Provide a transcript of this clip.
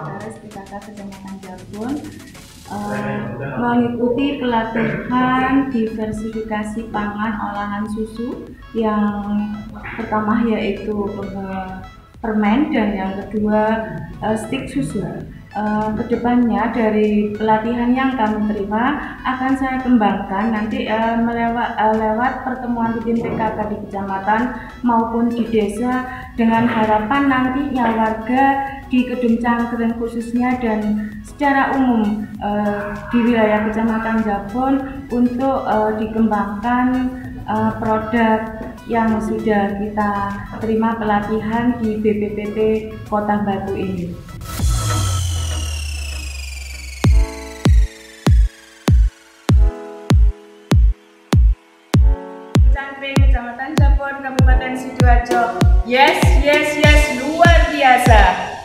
Sekretaris PKK Kecamatan Jabon mengikuti pelatihan diversifikasi pangan olahan susu yang pertama yaitu permen dan yang kedua stik susu. Kedepannya dari pelatihan yang kami terima akan saya kembangkan nanti lewat pertemuan rutin PKK di kecamatan maupun di desa dengan harapan nantinya warga di Kedung Cangkring khususnya dan secara umum di wilayah Kecamatan Jabon untuk dikembangkan produk yang sudah kita terima pelatihan di BPPT Kota Batu ini. Cangkring, Kecamatan Jabon, Kabupaten Sidoarjo. Yes, luar biasa.